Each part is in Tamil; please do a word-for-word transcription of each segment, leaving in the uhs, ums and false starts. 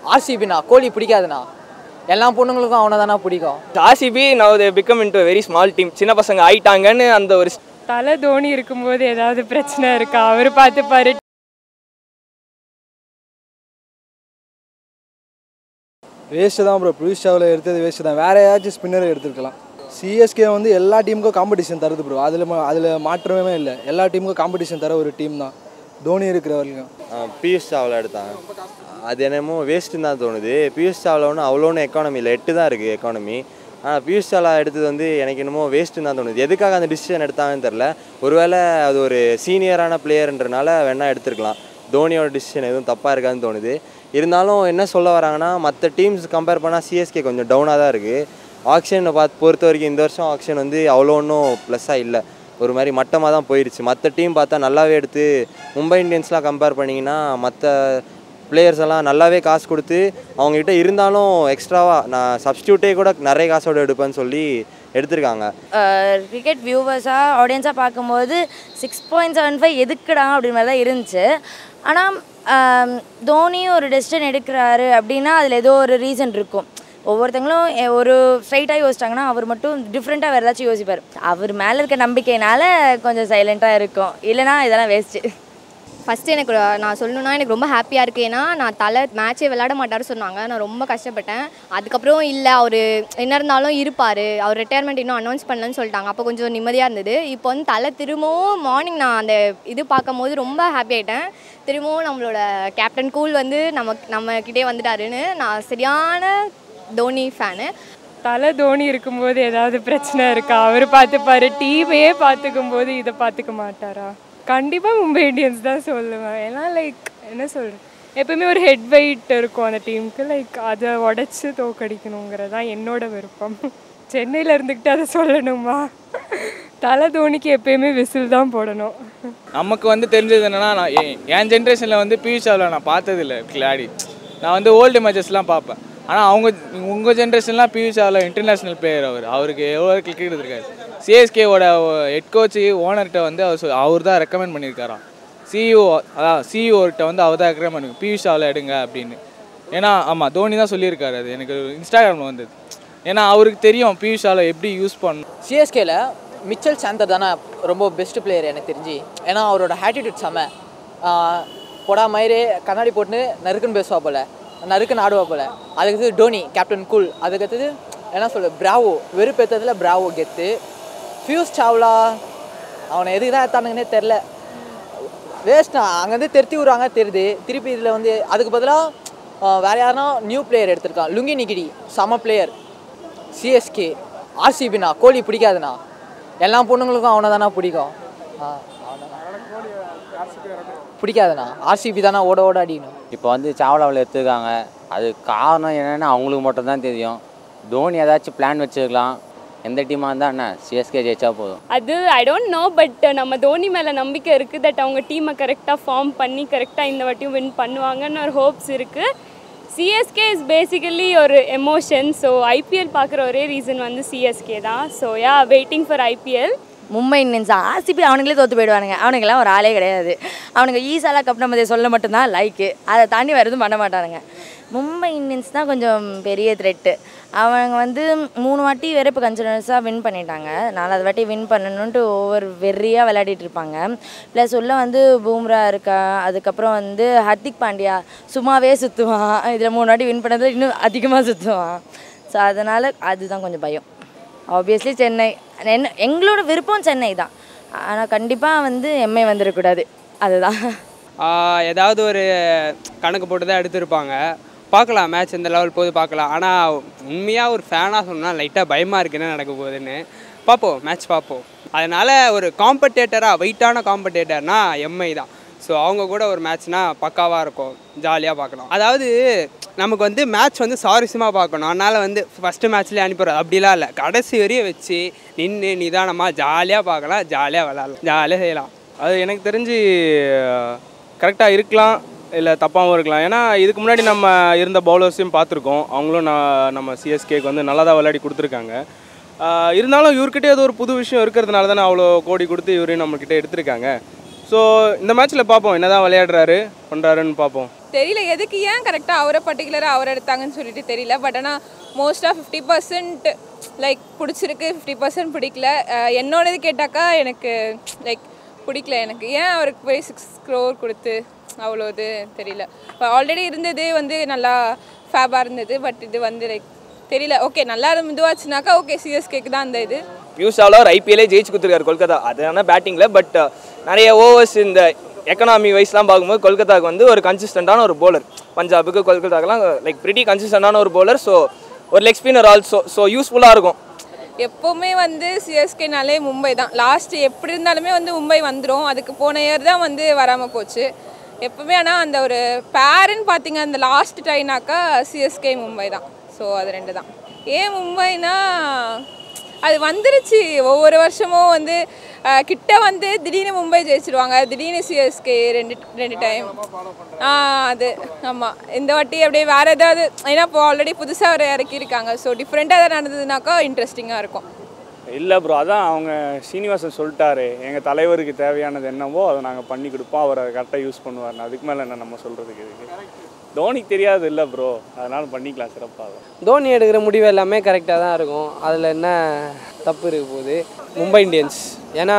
ஆர்சிபிண்ணா கோலி பிடிக்காதுண்ணா, எல்லா பொண்ணுங்களுக்கும் அவனை தானே பிடிக்கும். RCB now they become into a very small team. சின்ன பசங்க ஆயிட்டாங்கன்னு அந்த ஒரு தலை தோனி இருக்கும்போது ஏதாவது பிரச்சனை இருக்கா? அவர் பார்த்து பாரு. வேஸ்ட்டு தான் ப்ரோ. பியூஷ் சாவ்லா எடுத்தது வேஸ்ட்டு தான். வேறு ஏதாச்சும் ஸ்பின்னரை எடுத்துருக்கலாம். சிஎஸ்கே வந்து எல்லா டீமுக்கும் காம்படிஷன் தருது ப்ரோ. அதில் அதில் மாற்றமே இல்லை. எல்லா டீமுக்கும் காம்படிஷன் தர ஒரு டீம் தான் தோனி இருக்கிற வரைக்கும். பியூஷ் சாவ்லா எடுத்தாங்க, அது என்னமோ வேஸ்ட்டுன்னு தான் தோணுது. பியூஷ் சாவ்லா ஒன்றும் அவ்வளோன்னு எக்கானமி இல்லை, எட்டு தான் இருக்குது எக்கானமி. ஆனால் பியூஷ் சாவ்லா எடுத்தது வந்து எனக்கு என்னமோ வேஸ்ட்டுன்னு தான் தோணுது. எதுக்காக அந்த டிசிஷன் எடுத்தாங்கன்னு தெரில. ஒருவேளை அது ஒரு சீனியரான பிளேயர்ன்றனால வேணால் எடுத்துருக்கலாம். தோனியோட டிசிஷன் எதுவும் தப்பாக இருக்காதுன்னு தோணுது. இருந்தாலும் என்ன சொல்ல வராங்கன்னா, மற்ற டீம்ஸ் கம்பேர் பண்ணால் சிஎஸ்கே கொஞ்சம் டவுனாக தான் இருக்குது. ஆக்ஷனை பார்த்து பொறுத்த வரைக்கும் இந்த வருஷம் ஆக்ஷன் வந்து அவ்வளோ ஒன்றும் ப்ளஸ்ஸாக இல்லை, ஒரு மாதிரி மட்டமாக தான் போயிடுச்சு. மற்ற டீம் பார்த்தா நல்லாவே எடுத்து, மும்பை இந்தியன்ஸ்லாம் கம்பேர் பண்ணிங்கன்னா மற்ற பிளேயர்ஸ் எல்லாம் நல்லாவே காசு கொடுத்து அவங்ககிட்ட இருந்தாலும் எக்ஸ்ட்ராவாக நான் சப்ஸ்டியூட்டே கூட நிறைய காசோடு எடுப்பேன்னு சொல்லி எடுத்திருக்காங்க. கிரிக்கெட் வியூவர்ஸாக ஆடியன்ஸாக பார்க்கும்போது சிக்ஸ் பாயிண்ட் செவன் ஃபைவ் எதுக்குடா அப்படின்ற மாதிரி தான் இருந்துச்சு. ஆனால் தோனியும் ஒரு டெசிஷன் எடுக்கிறாரு அப்படின்னா அதில் ஏதோ ஒரு ரீசன் இருக்கும். ஒவ்வொருத்தங்களும் ஒரு ஸ்ட்ரைட்டாக யோசிச்சாங்கன்னா அவர் மட்டும் டிஃப்ரெண்ட்டாக வேறு ஏதாச்சும் யோசிப்பார். அவர் மேலே இருக்க நம்பிக்கையினால கொஞ்சம் சைலண்ட்டாக இருக்கும், இல்லைனா இதெல்லாம் வேஸ்ட்டு. ஃபஸ்ட்டு எனக்கு நான் சொல்லணுன்னா எனக்கு ரொம்ப ஹாப்பியாக இருக்குது. ஏன்னா நான் தலை மேட்ச்சே விளையாட மாட்டார்னு சொன்னாங்க, நான் ரொம்ப கஷ்டப்பட்டேன். அதுக்கப்புறம் இல்லை அவர் என்ன இருந்தாலும் இருப்பார், அவர் ரிட்டையர்மெண்ட் இன்னும் அனௌன்ஸ் பண்ணலன்னு சொல்லிட்டாங்க. அப்போ கொஞ்சம் நிம்மதியாக இருந்தது. இப்போ வந்து தலை திரும்பவும் மார்னிங் நான் அந்த இது பார்க்கும் போது ரொம்ப ஹாப்பி ஆகிட்டேன். திரும்பவும் நம்மளோட கேப்டன் கூல் வந்து நம்ம நம்மக்கிட்டே வந்துட்டாருன்னு. நான் சரியான தோனி ஃபேனு. தலை தோனி இருக்கும்போது ஏதாவது பிரச்சனை இருக்கா? அவர் பார்த்து பாரு. டீமையே பார்த்துக்கும் போது இதை பார்த்துக்க மாட்டாரா? கண்டிப்பாக மும்பை இந்தியன்ஸ் தான் சொல்லுவேன். ஏன்னா லைக் என்ன சொல்கிறேன், எப்போயுமே ஒரு ஹெட் வெயிட் இருக்கும் அந்த டீமுக்கு. லைக் அதை உடச்சி தோக்கடிக்கணுங்கிறது தான் என்னோட விருப்பம். சென்னையில் இருந்துக்கிட்டு அதை சொல்லணுமா? தலை தோனிக்கு எப்போயுமே விசில் தான் போடணும். நமக்கு வந்து தெரிஞ்சது என்னென்னா, நான் என் ஜென்ரேஷனில் வந்து பியூஷ் சாவ்லா நான் பார்த்ததில்லை விளையாடி. நான் வந்து ஓல்டு மேட்சஸ்லாம் பார்ப்பேன். ஆனால் அவங்க உங்கள் ஜென்ரேஷன்லாம் பியூஷ் சாவ்லா இன்டர்நேஷ்னல் பிளேயர். அவர் அவருக்கு எவ்வளோ கிரிக்கெட் இருக்காரு. சிஎஸ்கேவோட ஹெட் கோச்சு ஓனர்கிட்ட வந்து அவர் சொல் அவர் தான் ரெக்கமெண்ட் பண்ணியிருக்காராம். சிஇஓ அதான் சிஇஓர்கிட்ட வந்து அவர் தான் ரெக்கமெண்ட் பண்ணி பியூஷ் சாவ்லா எடுங்க அப்படின்னு. ஏன்னா ஆமாம் தோனி தான் சொல்லியிருக்காரு. அது எனக்கு இன்ஸ்டாகிராமில் வந்தது. ஏன்னா அவருக்கு தெரியும் பியூஷ் சாவ்லா எப்படி யூஸ் பண்ணணும். சிஎஸ்கேல மிச்சல் சாந்தர் தானே ரொம்ப பெஸ்ட் பிளேயர் எனக்கு தெரிஞ்சு. ஏன்னா அவரோட ஆட்டிடியூட் செம்ம. பொடா மயிரே கண்ணாடி போட்டுன்னு நறுக்குன்னு பேசுவா போல், நறுக்குன்னு ஆடுவா போல். அதுக்கு டோனி கேப்டன் கூல். அதுக்கடுத்தது என்ன சொல்ல பிராவோ, வெறுப்பேற்றதில் பிராவோ கெத்து. பியூஷ் சாவ்லா அவனை எதுக்கு தான் எடுத்தானுங்கன்னே தெரில, வேஸ்ட்டா. அங்கேருந்து திருத்தி விடுவாங்க தெரியுது. திருப்பி இதில் வந்து அதுக்கு பதிலாக வேறு யாருன்னா நியூ பிளேயர் எடுத்திருக்கான், லுங்கி நிகிடி, செம பிளேயர். சிஎஸ்கே ஆர்சிபிண்ணா கோலி பிடிக்காதுண்ணா, எல்லா பொண்ணுங்களுக்கும் அவனை தானே பிடிக்கும். பிடிக்காதுண்ணா, ஆர்சிபி தானே ஓட ஓட அடிக்கணும். இப்போ வந்து சாவ்லாவில் எடுத்துருக்காங்க, அது காரணம் என்னென்னு அவங்களுக்கு மட்டும்தான் தெரியும். தோனி ஏதாச்சும் பிளான் வச்சுருக்கலாம். எந்த டீமாக இருந்தால் என்ன சிஎஸ்கே ஜெயிச்சா போதும். அது ஐ டோன்ட் நோ, பட் நம்ம தோனி மேலே நம்பிக்கை இருக்குது. தட் அவங்க டீமை கரெக்டாக ஃபார்ம் பண்ணி கரெக்டாக இந்த வாட்டியும் வின் பண்ணுவாங்கன்னு ஒரு ஹோப்ஸ் இருக்குது. சிஎஸ்கே இஸ் பேசிக்கலி ஒரு எமோஷன். ஸோ ஐபிஎல் பார்க்குற ஒரே ரீசன் வந்து சிஎஸ்கே தான். So yeah waiting for IPL. Mumbai Indians RCB அவனுங்களே தோற்று போயிடுவானுங்க. அவனுங்கெல்லாம் ஒரு ஆளே கிடையாது. அவனுங்க ஈஸாலா கப் நம்ம சொல்ல மட்டும்தான் லைக்கு, அதை தாண்டி வேறு எதுவும் பண்ண மாட்டானுங்க. மும்பை இந்தியன்ஸ் தான் கொஞ்சம் பெரிய த்ரெட்டு. அவங்க வந்து மூணு வாட்டி வேறு இப்போ கன்சிடர்ஸாக வின் பண்ணிட்டாங்க. நாலாவது வாட்டி வின் பண்ணணுன்ட்டு ஒவ்வொரு வெறியாக விளையாடிட்டு இருப்பாங்க. ப்ளஸ் உள்ள வந்து பூம்ரா இருக்கா, அதுக்கப்புறம் வந்து ஹர்திக் பாண்டியா சும்மாவே சுற்றுவான். இதில் மூணு வாட்டி வின் பண்ணதில் இன்னும் அதிகமாக சுற்றுவான். ஸோ அதனால் அதுதான் கொஞ்சம் பயம். ஆப்வியஸ்லி சென்னை, என்ன எங்களோட விருப்பம் சென்னை தான். ஆனால் கண்டிப்பாக வந்து எம்ஐ வந்துடக்கூடாது, அதுதான். ஏதாவது ஒரு கணக்கு போட்டு தான் எடுத்துருப்பாங்க. பார்க்கலாம், மேட்ச் இந்த லெவல் போது பார்க்கலாம். ஆனால் உண்மையாக ஒரு ஃபேனாக சொன்னால் லைட்டாக பயமாக இருக்குது என்ன நடக்க போகுதுன்னு. பார்ப்போம், மேட்ச் பார்ப்போம். அதனால் ஒரு காம்படேட்டராக வெயிட்டான காம்படேட்டர்னா எம்ஐ தான். ஸோ அவங்க கூட ஒரு மேட்ச்னால் பக்காவாக இருக்கும், ஜாலியாக பார்க்கலாம். அதாவது நமக்கு வந்து மேட்ச் வந்து சாரஸ்யமாக பார்க்கணும். அதனால் வந்து ஃபஸ்ட்டு மேட்ச்லேயே அனுப்பிடுறது அப்படிலாம் இல்லை. கடைசி வரையும் வச்சு நின்று நிதானமாக ஜாலியாக பார்க்கலாம், ஜாலியாக விளாட்லாம், ஜாலியாக செய்யலாம். அது எனக்கு தெரிஞ்சு கரெக்டாக இருக்கலாம், இல்லை தப்பாகவும் இருக்கலாம். ஏன்னா இதுக்கு முன்னாடி நம்ம இருந்த பவுலர்ஸையும் பார்த்துருக்கோம். அவங்களும் நான் நம்ம சிஎஸ்கேக்கு வந்து நல்லா தான் விளையாடி கொடுத்துருக்காங்க. இருந்தாலும் இவர்கிட்ட ஏதோ ஒரு புது விஷயம் இருக்கிறதுனால தானே அவ்வளோ கோடி கொடுத்து இவரையும் நம்மக்கிட்ட எடுத்திருக்காங்க. ஸோ இந்த மேட்ச்சில் பார்ப்போம் என்ன தான் விளையாடுறாரு பண்ணுறாருன்னு பார்ப்போம். தெரியல எதுக்கு ஏன் கரெக்டாக அவரை பர்டிகுலராக அவர் எடுத்தாங்கன்னு சொல்லிட்டு தெரியல. பட் ஆனால் மோஸ்ட்டாக ஃபிஃப்டி பர்சன்ட் லைக் பிடிச்சிருக்கு, ஃபிஃப்டி பர்சன்ட் பிடிக்கல. என்னோடது கேட்டாக்கா எனக்கு லைக் பிடிக்கல. எனக்கு ஏன் அவருக்கு போய் சிக்ஸ் க்ரோர் கொடுத்து அவ்வளோ இது தெரியல. இப்போ ஆல்ரெடி இருந்ததே வந்து நல்லா ஃபேபாக இருந்தது. பட் இது வந்து லைக் தெரியல. ஓகே நல்லா இதுவாச்சுனாக்கா ஓகே சிஎஸ்கேக்கு தான் அந்த இது. பியூஷ் சாவ்லா ஒரு ஐபிஎல்லே ஜெயிச்சு கொடுத்துருக்காரு கொல்கத்தா. அது ஆனால் பேட்டிங்கில் பட் நிறைய ஓவர்ஸ் இந்த எக்கனாமி வைஸ்லாம் பார்க்கும்போது கொல்கத்தாவுக்கு வந்து ஒரு கன்சிஸ்டண்டான ஒரு போலர், பஞ்சாபுக்கு கொல்கத்தாக்கெலாம் லைக் பிரிட்டி கன்சிஸ்டண்டான ஒரு போலர். ஸோ ஒரு லெக் ஸ்பின்னர் ஆல்சோ. ஸோ யூஸ்ஃபுல்லாக இருக்கும். எப்போவுமே வந்து சிஎஸ்கேனாலே மும்பை தான் லாஸ்ட்டு. எப்படி இருந்தாலுமே வந்து மும்பை வந்துடும். அதுக்கு போன இயர் தான் வந்து வராமல் போச்சு எப்போவுமே. ஆனால் அந்த ஒரு பேருன்னு பார்த்தீங்க அந்த லாஸ்ட் டைனாக்கா சிஎஸ்கே மும்பை தான். ஸோ அது ரெண்டு தான். ஏன் மும்பைனா அது வந்துருச்சு. ஒவ்வொரு வருஷமும் வந்து கிட்ட வந்து திடீர்னு மும்பை ஜெயிச்சிருவாங்க, திடீர்னு சிஎஸ்கே ரெண்டு ரெண்டு டைம். ஆ அது ஆமாம். இந்த வாட்டி அப்படியே வேறு ஏதாவது, ஏன்னா இப்போ ஆல்ரெடி புதுசாக ஒரு இறக்கியிருக்காங்க. ஸோ டிஃப்ரெண்ட்டாக எதாவது நடந்ததுனாக்கா இன்ட்ரெஸ்டிங்காக இருக்கும். இல்லை ப்ரோ, அதான் அவங்க சீனிவாசன் சொல்லிட்டாரு, எங்கள் தலைவருக்கு தேவையானது என்னவோ அதை நாங்கள் பண்ணி கொடுப்போம், அவர் அதை கரெக்டாக யூஸ் பண்ணுவார். அதுக்கு மேலே என்ன நம்ம சொல்கிறதுக்கு இதுக்கு தோனிக்கு தெரியாது இல்லை ப்ரோ, அதனால் பண்ணிக்கலாம் சிறப்பாக. தோனி எடுக்கிற முடிவு எல்லாமே கரெக்டாக தான் இருக்கும். அதில் என்ன தப்பு இருக்க போகுது மும்பை இந்தியன்ஸ். ஏன்னா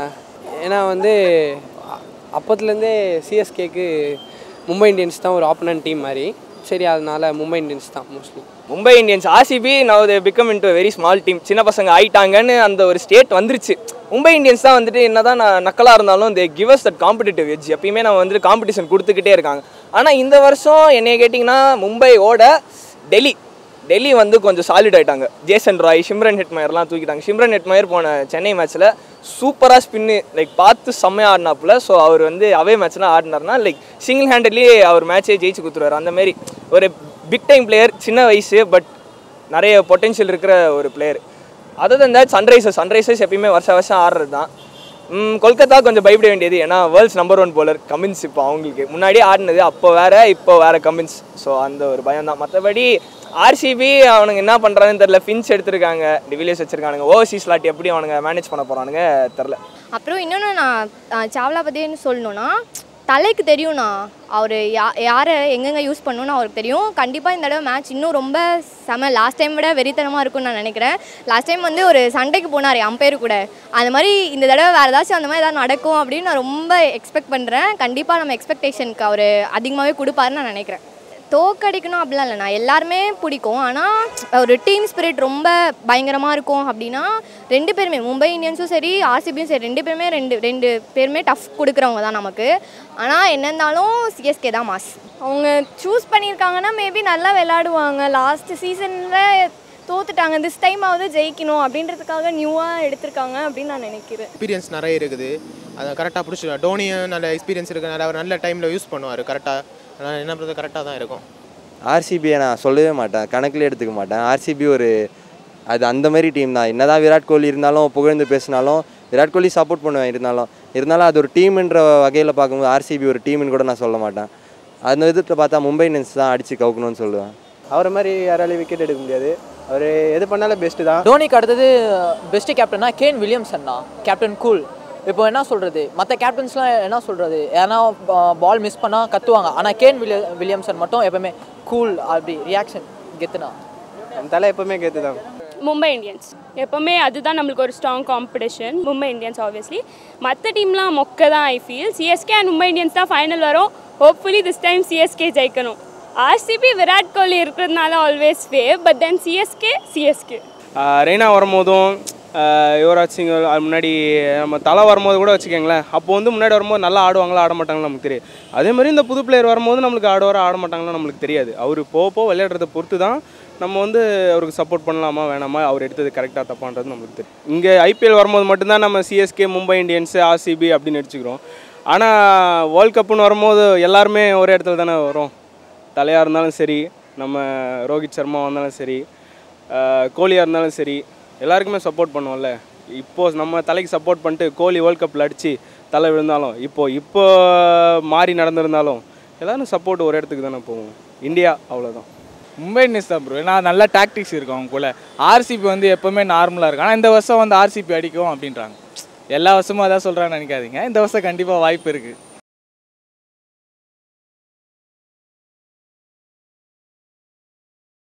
ஏன்னா வந்து அப்போத்துலேருந்தே சிஎஸ்கேக்கு மும்பை இந்தியன்ஸ் தான் ஒரு ஆப்போனன்ட் டீம் மாதிரி. சரி, அதனால் மும்பை இந்தியன்ஸ் தான் mostly. Mumbai Indians RCB now they become into very small team. சின்ன பசங்க ஆயிட்டாங்கன்னு அந்த ஒரு ஸ்டேட் வந்துருச்சு. மும்பை இந்தியன்ஸ் தான் வந்துட்டு என்ன தான் நான் நக்கலாக இருந்தாலும் they give us that competitive edge. எப்பயுமே நம்ம வந்துட்டு காம்படிஷன் கொடுத்துக்கிட்டே இருக்காங்க. ஆனால் இந்த வருஷம் என்னைய கேட்டிங்கன்னா மும்பையோட டெல்லி டெல்லி வந்து கொஞ்சம் சாலிட் ஆகிட்டாங்க. ஜேசன் ராய், ஷிம்ரன் ஹெட்மயர்லாம் தூக்கிட்டாங்க. ஷிம்ரன் ஹெட்மயர் போன சென்னை மேட்ச்சில் சூப்பராக ஸ்பின்னு லைக் பார்த்து செம்மையாக ஆடினாப்புல. ஸோ அவர் வந்து அவே மேட்ச்லாம் ஆடினார்னா லைக் சிங்கிள் ஹேண்டட்லேயே அவர் மேட்சே ஜெயிச்சு கொடுத்துருவார். அந்தமாரி ஒரு பிக் டைம் பிளேயர், சின்ன வயசு பட் நிறைய பொட்டென்ஷியல் இருக்கிற ஒரு player. Other than that Sunrisers Sunrisers எப்பயுமே வருஷம் வருஷம் ஆடுறது தான். கொல்கத்தா கொஞ்சம் பயப்பட வேண்டியது, ஏன்னா world's number one bowler Cummins. இப்போ அவங்களுக்கு முன்னாடியே ஆடினது அப்போ வேறு, இப்போ வேறு கமின்ஸ். ஸோ அந்த ஒரு பயம் தான். மற்றபடி ஆர்சிபி அவனுங்க என்ன பண்ணுறாங்கன்னு தெரில. ஃபின்ச் எடுத்திருக்காங்க, டிவிலியர்ஸ் வச்சுருக்கானுங்க. ஓவர்சீஸ் லாட் எப்படி அவனுங்க மேனேஜ் பண்ண போகிறானுங்க தெரில. அப்புறம் இன்னொன்று நான் சாவ்லா பற்றின்னு சொல்லணுன்னா, தலைக்கு தெரியும்ண்ணா அவர் யா யாரை எங்கெங்கே யூஸ் பண்ணணும்னு அவருக்கு தெரியும். கண்டிப்பாக இந்த தடவை மேட்ச் இன்னும் ரொம்ப செம லாஸ்ட் டைம் விட வெறித்தனமாக இருக்கும்னு நான் நினைக்கிறேன். லாஸ்ட் டைம் வந்து ஒரு சண்டைக்கு போனார் அம்பையர் கூட. அந்த மாதிரி இந்த தடவை வேறு ஏதாச்சும் அந்த மாதிரி ஏதாவது நடக்கும் அப்படின்னு நான் ரொம்ப எக்ஸ்பெக்ட் பண்ணுறேன். கண்டிப்பாக நம்ம எக்ஸ்பெக்டேஷனுக்கு அவர் அதிகமாகவே கொடுப்பாருன்னு நான் நினைக்கிறேன். தோக்கடிக்கணும் அப்படிலாம் இல்லைண்ணா, எல்லாருமே பிடிக்கும். ஆனால் ஒரு டீம் ஸ்பிரிட் ரொம்ப பயங்கரமாக இருக்கும் அப்படின்னா ரெண்டு பேருமே, மும்பை இந்தியன்ஸும் சரி ஆர்சிபியும் சரி, ரெண்டு பேருமே ரெண்டு ரெண்டு பேருமே டஃப் கொடுக்குறவங்க தான் நமக்கு. ஆனால் என்ன இருந்தாலும் சிஎஸ்கே தான் மாஸ். அவங்க சூஸ் பண்ணியிருக்காங்கன்னா மேபி நல்லா விளையாடுவாங்க. லாஸ்ட் சீசனில் தோத்துட்டாங்க, திஸ் டைமாவது ஜெயிக்கணும் அப்படின்றதுக்காக நியூவாக எடுத்திருக்காங்க அப்படின்னு நான் நினைக்கிறேன். எக்ஸ்பீரியன்ஸ் நிறைய இருக்குது, அதை கரெக்டாக பிடிச்சிருக்கா. டோனியும் நல்ல எக்ஸ்பீரியன்ஸ் இருக்கிறனால அவர் நல்ல டைமில் யூஸ் பண்ணுவார். கரெக்டாக என்ன பண்ணுறது கரெக்டாக தான் இருக்கும். ஆர்சிபியை நான் சொல்லவே மாட்டேன், கணக்கில் எடுத்துக்க மாட்டேன். ஆர்சிபி ஒரு அது அந்த மாதிரி டீம் தான். என்ன தான் விராட் கோலி இருந்தாலும் புகழ்ந்து பேசினாலும், விராட் கோலி சப்போர்ட் பண்ணுவேன் இருந்தாலும் இருந்தாலும் அது ஒரு டீம்ன்ற வகையில் பார்க்கும்போது ஆர்சிபி ஒரு டீம்னு கூட நான் சொல்ல மாட்டேன். அந்த விதத்தில் பார்த்தா மும்பை இந்தியன்ஸ் தான் அடித்து கவுக்கணும்னு சொல்லுவேன். அவரை மாதிரி யாராலையும் விக்கெட் எடுக்க முடியாது. அவர் எது பண்ணாலும் பெஸ்ட்டு தான். தோனிக்கு அடுத்தது பெஸ்ட்டு கேப்டன்னா கேன் வில்லியம்சன் தான். Captain cool. இப்போ என்ன சொல்கிறது, மற்ற கேப்டன்ஸ்லாம் என்ன சொல்கிறது, ஏன்னா பால் மிஸ் பண்ணால் கத்துவாங்க. ஆனால் கேன் வில்லிய வில்லியம்சன் மட்டும் எப்போவுமே கூல், அப்படி ரியாக்ஷன் கெத்துனா. அந்த தலை எப்போவுமே கெத்து தான். மும்பை இந்தியன்ஸ் எப்போவுமே அதுதான் நம்மளுக்கு ஒரு strong competition. Mumbai Indians obviously. மற்ற டீம்லாம் மொக்க தான் I feel. CSK and Mumbai Indians தான் ஃபைனல் வரும். ஹோப்ஃபுல்லி திஸ் டைம் சிஎஸ்கே ஜெயிக்கணும். ஆர்சிபி விராட் கோலி இருக்கிறதுனால always fav, but then CSK CSK Raina வரும்போதும் யுவராஜ் சிங் அது முன்னாடி நம்ம தலை வரும்போது கூட வச்சுக்கோங்களேன், அப்போ வந்து முன்னாடி வரும்போது நல்லா ஆடுவாங்களா ஆட மாட்டாங்களா நமக்கு தெரியாது. அதேமாதிரி இந்த புது பிளேயர் வரும்போது நம்மளுக்கு ஆடுவாரா ஆட மாட்டாங்களா நம்மளுக்கு தெரியாது. அவர் போக போக விளையாடுறத பொறுத்து தான் நம்ம வந்து அவருக்கு சப்போர்ட் பண்ணலாமா வேணாமா, அவர் எடுத்தது கரெக்டாக தப்பான்றது நம்மளுக்கு தெரியும். இங்கே ஐபிஎல் வரும்போது மட்டும்தான் நம்ம சிஎஸ்கே, மும்பை இந்தியன்ஸு, ஆர்சிபி அப்படின்னு அடிச்சுக்கிறோம். ஆனால் வேர்ல்ட் கப்புன்னு வரும்போது எல்லாருமே ஒரே இடத்துல தானே வரும். தலையாக இருந்தாலும் சரி, நம்ம ரோஹித் சர்மா வந்தாலும் சரி, கோலியாக இருந்தாலும் சரி, எல்லாருக்குமே சப்போர்ட் பண்ணுவோம்ல. இப்போது நம்ம தலைக்கு சப்போர்ட் பண்ணிட்டு கோலி வேர்ல்ட் கப்பில் அடித்து தலை விழுந்தாலும், இப்போது இப்போ மாறி நடந்திருந்தாலும் எல்லோரும் சப்போர்ட் ஒரு இடத்துக்கு தானே போவோம். இந்தியா அவ்வளோதான். மும்பை இந்தியன்ஸ் தான் ப்ரோ. ஏன்னா நல்ல டாக்டிக்ஸ் இருக்கும் அவங்க கூட. ஆர்சிபி வந்து எப்போவுமே நார்மலாக இருக்கும். ஆனால் இந்த வருஷம் வந்து ஆர்சிபி அடிக்கும் அப்படின்றாங்க. எல்லா வருஷமும் அதான் சொல்கிறான்னு நினைக்காதீங்க. இந்த வருஷம் கண்டிப்பாக வாய்ப்பு இருக்குது.